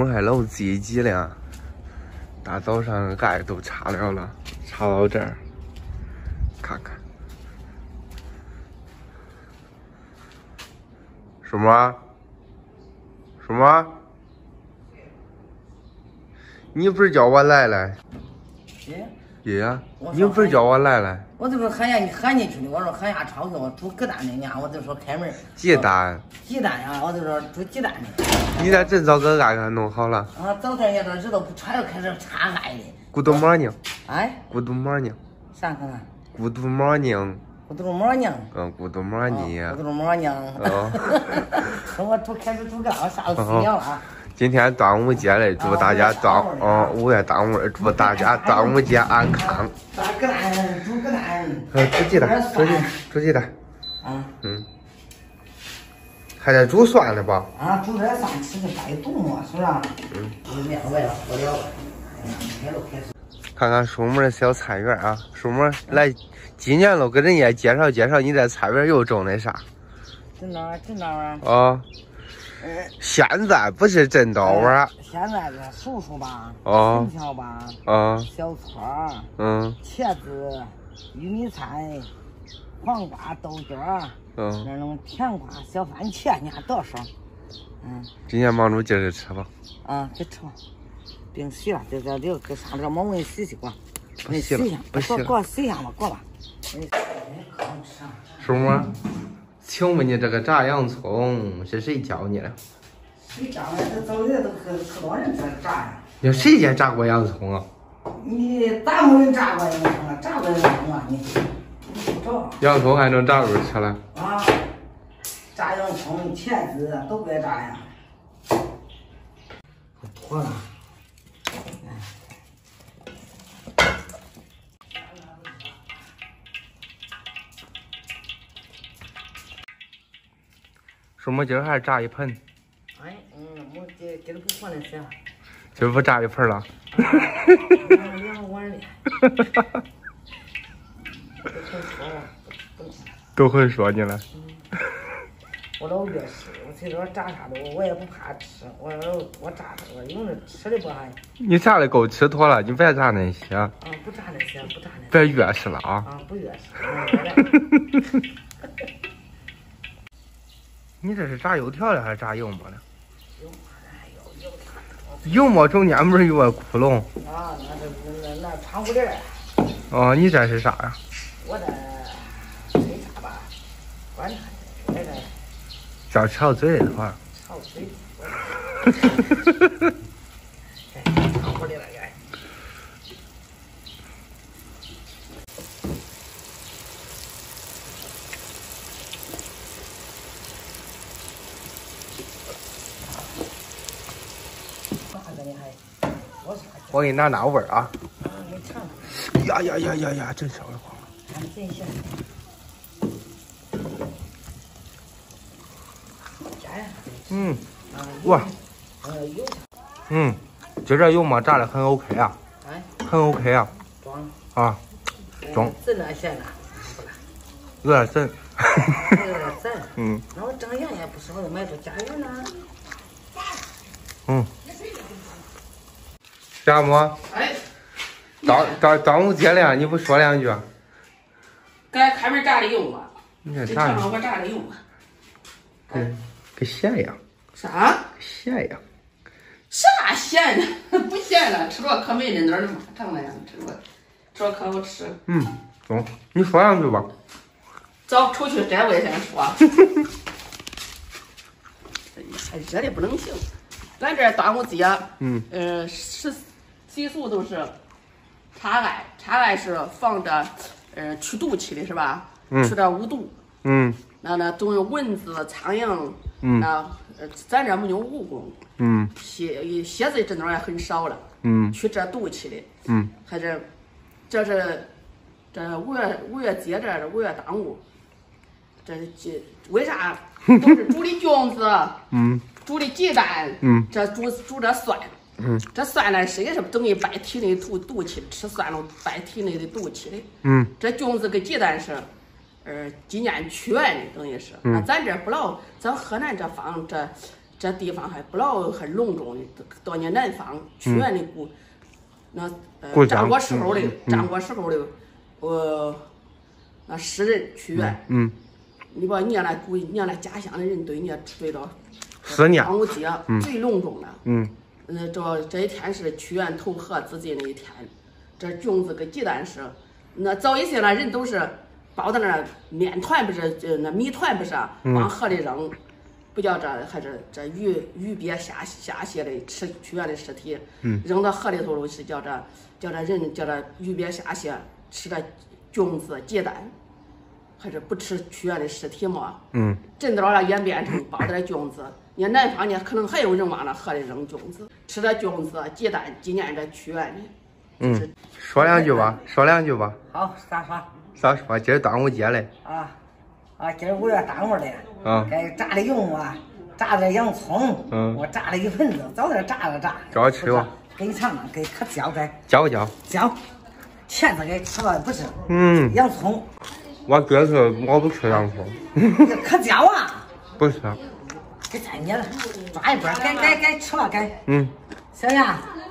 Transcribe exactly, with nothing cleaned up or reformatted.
们还老积极了，大早上盖都插了了，插到这儿，看看。什么？什么？你不是叫我来来？ 爷爷呀，你不是叫我来来？ 我就说喊下你喊进去的，我说喊下钞票，煮鸡蛋的呢，我就说开门。 鸡蛋。 鸡蛋呀，我就说煮鸡蛋的。 你咋真早给俺给弄好了？ 啊，早点也这日头不穿就开始插爱的。 Good morning。 哎。 Good morning。 啥看看 ？Good morning。 Good morning。 嗯 ，Good morning。 Good morning。哦。我煮开始煮干，我啥都洗凉了。 今天端午节嘞，祝大家端嗯五月端午，祝大家端午节安康。 炸鸡蛋，煮鸡蛋。 呃，煮鸡蛋，煮鸡煮鸡蛋。 啊。嗯。 还得煮蒜呢吧？ 啊，煮点蒜吃的带动嘛，是不是？嗯。我凉快了，我凉快。开了开始。 看看叔母的小菜园啊，叔母来，今年了给人家介绍介绍你这菜园又种的啥？ 正刀啊，正刀啊。 啊。现在不是正刀啊， 现在是叔叔吧， 哦， 藤条吧， 啊， 小葱， 嗯， 茄子、玉米菜、黄瓜、豆角，嗯，那种甜瓜、小番茄，你看多少？嗯， 今天忙着接着吃吧。 啊，给吃吧，别洗了，这这这搁上这毛问洗洗过， 不洗了，不洗了， 给我洗一下吧，过吧。 叔母。请问你这个炸洋葱是谁教你的？ 谁炸的？这早年都可可多人在炸呀。 有谁家炸过洋葱啊？ 你咋没人炸过洋葱啊？炸过洋葱啊？你你不知道？ 洋葱还能炸着吃了？ 啊，炸洋葱、茄子都该炸呀。妥了。 叔母今儿还炸一盆。 哎，嗯，我今今儿不放那些。 今儿不炸一盆了。 两碗的。 都很说你了。 嗯。我老越是，我其实我炸啥都我也不怕吃，我我炸它，我有那吃的不还。 你炸的够吃妥了，你别炸那些。啊， 不炸那些，不炸那些。 别越是了啊。 啊，不越是。 你这是炸油条的还是炸油馍的？油馍中间不是有个窟窿？ 啊，那是那那窗户帘儿。 哦，你这是啥呀？ 我这没啥吧，观察的，这个。 叫吃到嘴里的话。 吃到嘴里。哎，窗户里那个。 我给你拿拿味儿啊！ 啊，你尝尝。呀呀呀呀呀，真香的慌。 真香。 嗯。哇。嗯，今这油馍炸的很 OK 啊。 哎。 很 OK 啊。 装。 啊。装。 真的咸了。 有点咸。 有点咸。 嗯。 那我张盐也不是，我就买着加盐呢。 嗯。家母， 哎， 端端端午节了，你不说两句？ 该开门炸的油啊！ 你看炸的，我炸的油啊！ 跟跟咸一样。 啥？ 咸一样。 啥咸呢？不咸了，吃着可没那哪儿嘛，尝那样吃着，吃着可好吃。 嗯，走，你说两句吧。 走出去，这我也先说。哎，热的不能行。咱这端午节，嗯，呃，是。习俗都是插艾，插艾是防着呃驱毒气的是吧？嗯，驱点无毒。嗯，那那总有蚊子、苍蝇。嗯，那呃咱这没有蜈蚣。嗯，蝎蝎子这种也很少了。嗯，驱这毒气的。嗯，还是这是这五月五月节这是五月端午，这是鸡为啥都是煮的粽子？嗯，煮的鸡蛋。嗯，这煮煮这蒜。嗯，这蒜呢，谁是等于败体内毒毒气，吃蒜了败体内的毒气的。嗯，这粽子跟鸡蛋是，呃，纪念屈原的，等于是。嗯，那咱这不老，咱河南这方这这地方还不老很隆重的，到你南方屈原的故，那呃战国时候的战国时候的，呃，那诗人屈原，嗯，你把念来故念来家乡的人对念对到， 是念端午节最隆重的， 嗯， 呃，这这一天是屈原投河自尽的一天，这粽子跟鸡蛋是，那早一些呢人都是包在那面团不是，呃那米团不是往河里扔。不叫这还是这鱼鱼鳖下下蟹的吃屈原的尸体，嗯，扔到河里头是叫这叫这人叫这鱼鳖下蟹吃这粽子鸡蛋，还是不吃屈原的尸体嘛？嗯，真到了演变成包的粽子。你看南方呢，可能还有人往那河里扔粽子，吃这粽子鸡蛋纪念这屈原的。 嗯，说两句吧，说两句吧。 好，咋说？ 咋说？今儿端午节嘞。 啊。啊，今儿五月端午嘞，啊，该炸的油啊，炸的洋葱，嗯，我炸了一盆子，早点炸了炸， 好吃吧？ 给你尝尝，给可椒该椒椒椒，茄子给吃了不是？ 嗯， 洋葱， 我哥是我不吃洋葱， 可椒啊， 不吃， 给咱你了，抓一波，该该该吃了该， 嗯， 小杨。